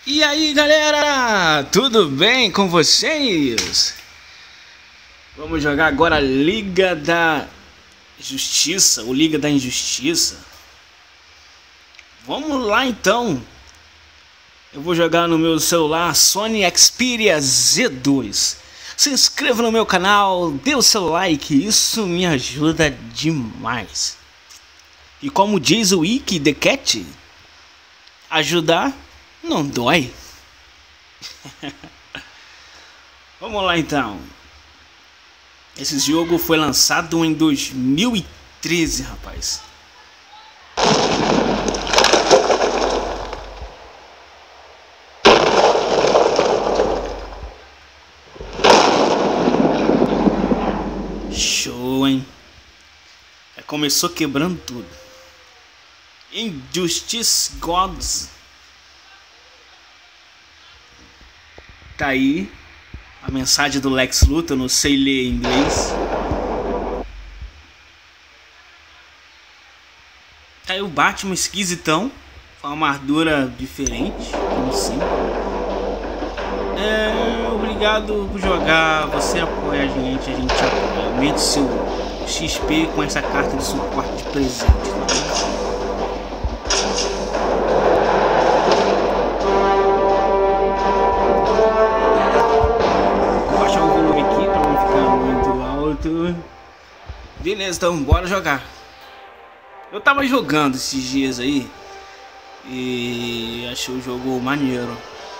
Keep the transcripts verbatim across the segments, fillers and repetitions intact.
E aí galera, tudo bem com vocês? Vamos jogar agora Liga da Justiça, ou Liga da Injustiça. Vamos lá então. Eu vou jogar no meu celular Sony Xperia Z dois. Se inscreva no meu canal, dê o seu like, isso me ajuda demais. E como diz o Wiki The Cat, ajudar não dói. Vamos lá então. Esse jogo foi lançado em dois mil e treze, rapaz. Show, hein? Começou quebrando tudo. Injustice Gods. Tá aí a mensagem do Lex Luthor, eu não sei ler em inglês. Tá aí o Batman esquisitão, com uma armadura diferente, como sempre. É, obrigado por jogar, você apoia a gente, a gente apoia. Aumente seu X P com essa carta de suporte de presente. Beleza, então bora jogar. Eu tava jogando esses dias aí e achei o jogo maneiro.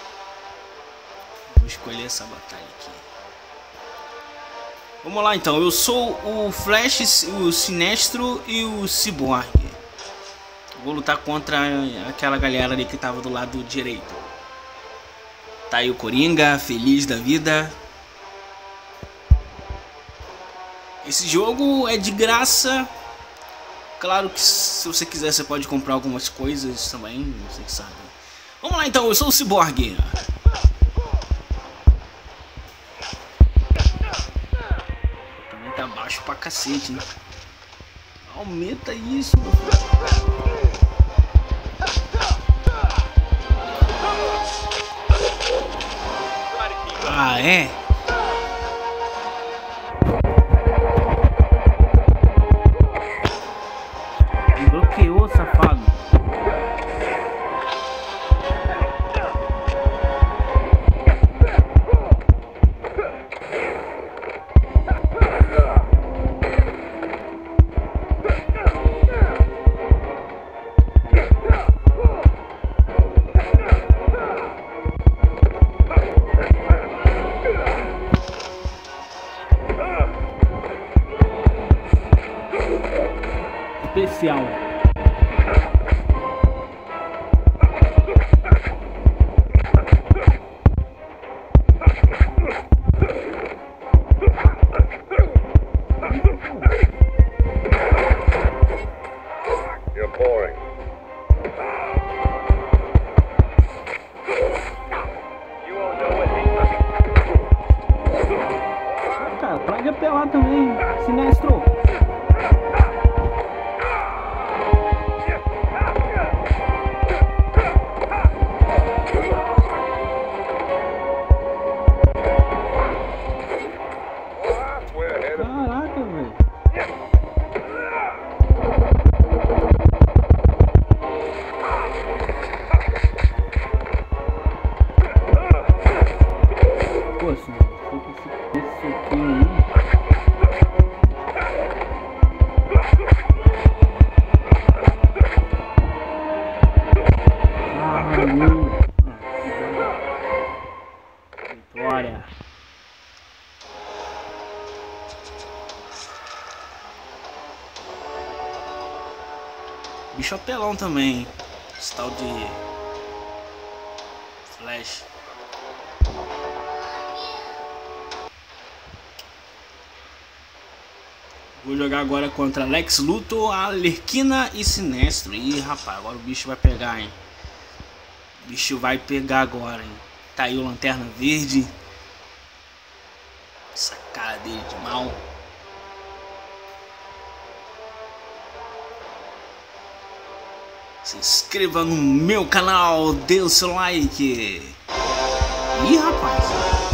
Vou escolher essa batalha aqui. Vamos lá então, eu sou o Flash, o Sinestro e o Cyborg. Vou lutar contra aquela galera ali que tava do lado direito. Tá aí o Coringa, feliz da vida. Esse jogo é de graça. Claro que se você quiser você pode comprar algumas coisas também, você que sabe. Vamos lá então, eu sou o Cyborg. Também tá baixo pra cacete, hein? Aumenta isso, meu filho. Ah, é? Bloqueou, safado. Especial. Cara, pode apelar também, Sinestro. Caraca, velho. Poxa, foi com esse soquinho aí. Ah, meu. Vitória. Bicho apelão também, esse tal de Flash. Vou jogar agora contra Lex Luthor, Arlequina e Sinestro. Ih, rapaz, agora o bicho vai pegar, hein? O bicho vai pegar agora, hein? Tá aí o Lanterna Verde. Essa cara dele de mal. Se inscreva no meu canal, dê o seu like. Ih, rapaz.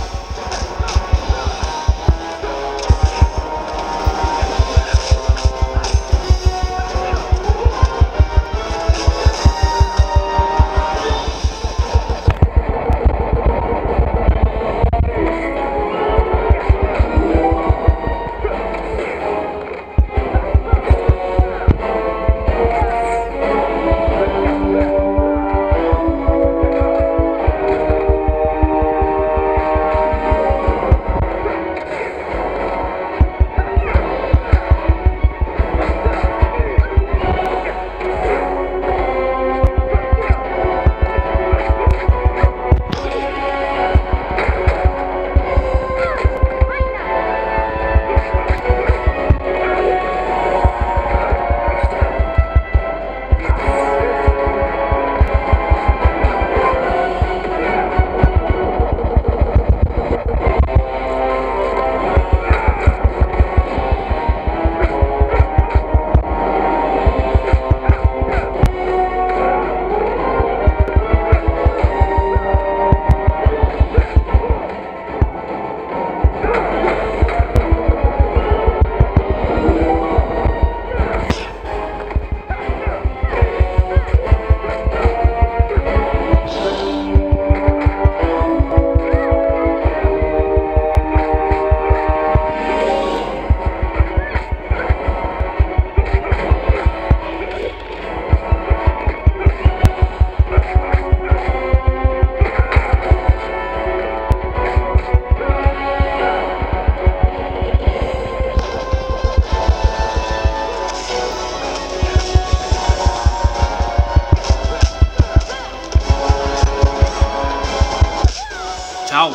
Tchau.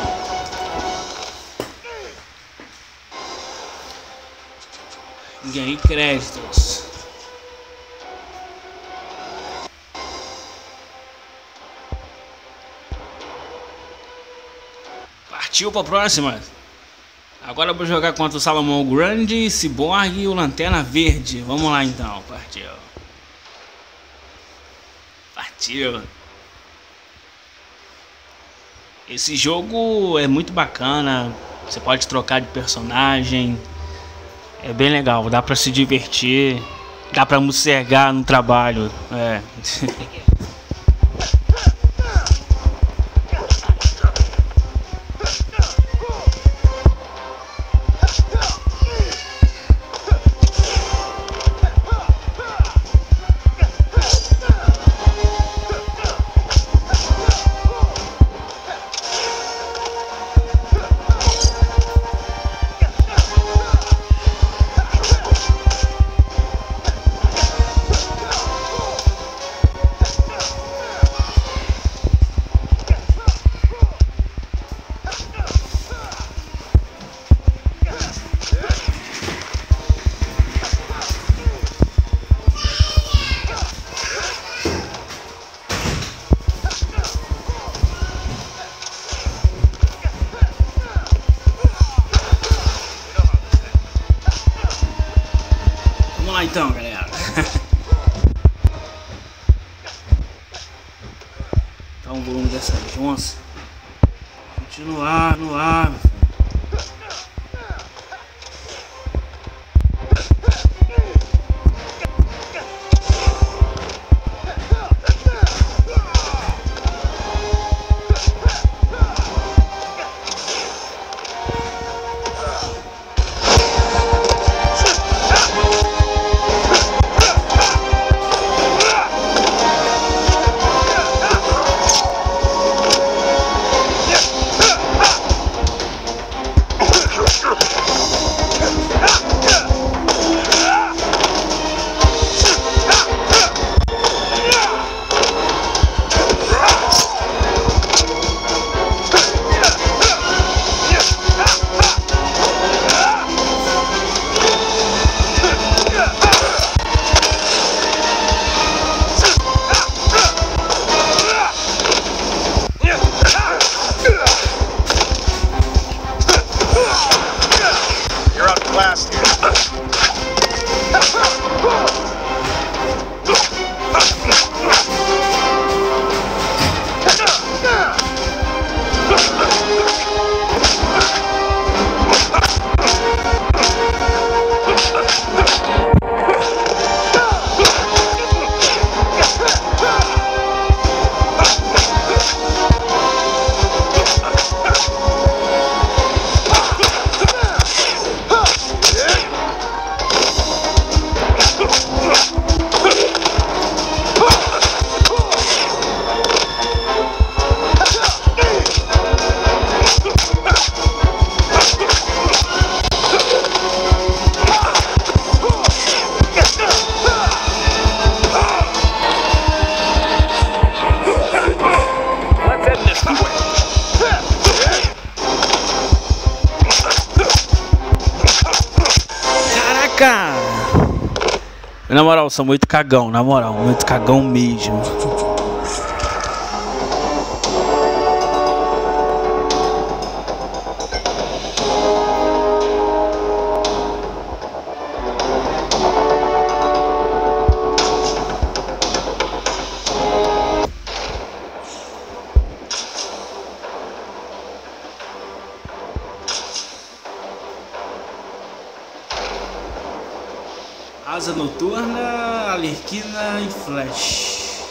Ganhei créditos. Partiu pra próxima. Agora eu vou jogar contra o Salomão Grande, Cyborg e o Lanterna Verde. Vamos lá então. Partiu. Partiu. Esse jogo é muito bacana, você pode trocar de personagem, é bem legal, dá pra se divertir, dá pra mossegar no trabalho, é. Vamos lá então, galera. Tá um volume dessa onça. Continuar no ar. música. Na moral, sou muito cagão, na moral, muito cagão mesmo. Asa Noturna, Arlequina e Flash.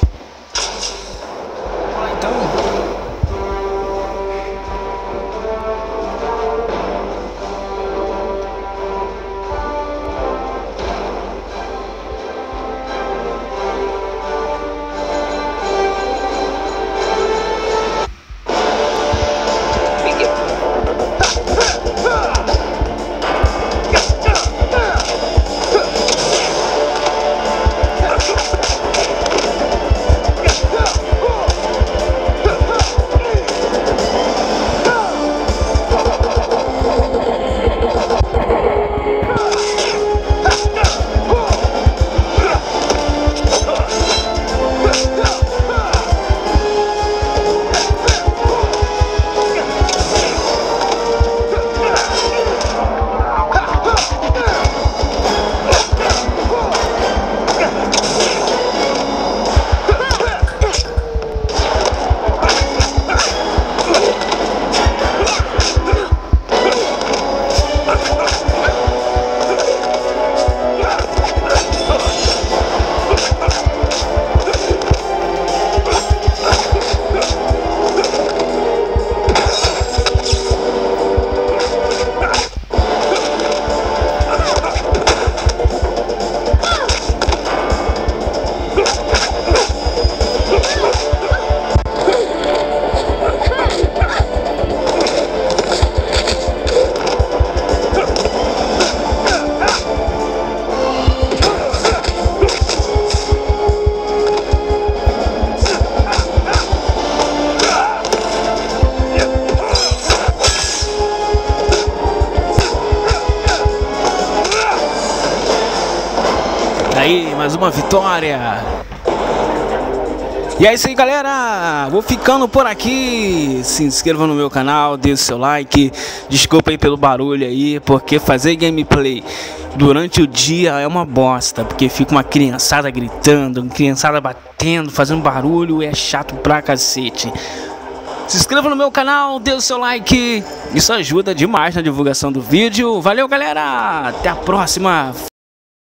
Ah, então. Aí, mais uma vitória. E é isso aí, galera. Vou ficando por aqui. Se inscreva no meu canal, dê o seu like. Desculpa aí pelo barulho aí, porque fazer gameplay durante o dia é uma bosta, porque fica uma criançada gritando, uma criançada batendo, fazendo barulho, é chato pra cacete. Se inscreva no meu canal, dê o seu like. Isso ajuda demais na divulgação do vídeo. Valeu, galera. Até a próxima.